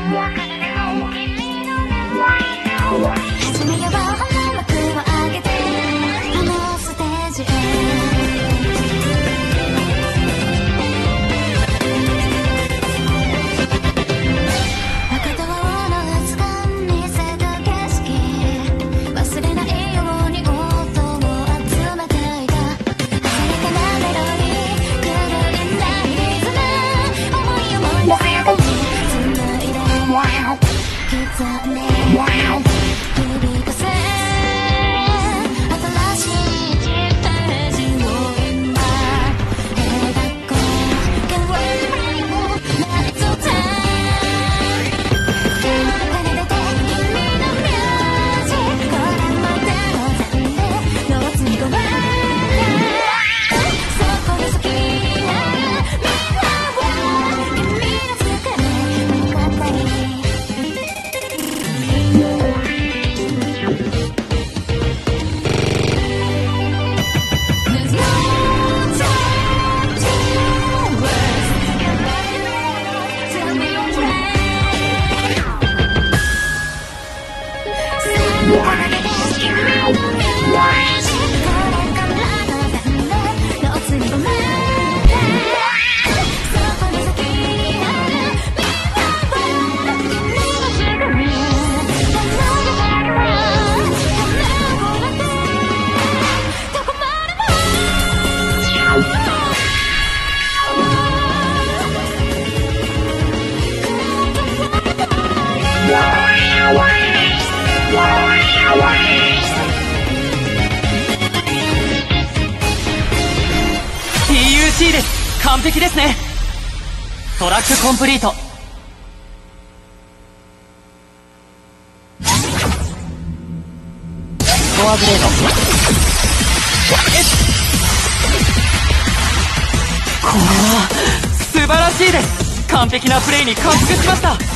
始めよう花幕を上げてあのステージへ赤と青の熱が見せた景色忘れないように音を集めていた鮮やかなメロディー狂いないリズム思い思いの世界に繋いで刻んで響かせ新しい1ページを今描こう Get ready for you Let's go time 手に出て君のミュージックこれまでの全部ノーツにごめんそこに先にある未来は君の作る物語There's no time to waste. Get ready, tell me your plan. Send out the best you know. Music,これからの全部ノーツにごめんそこに先にある未来は君の仕組み Don't know the background 花を割ってどこまでも TUC です。完璧ですね。トラックコンプリート。スコアグレード。これは素晴らしいです。完璧なプレイに感服しました。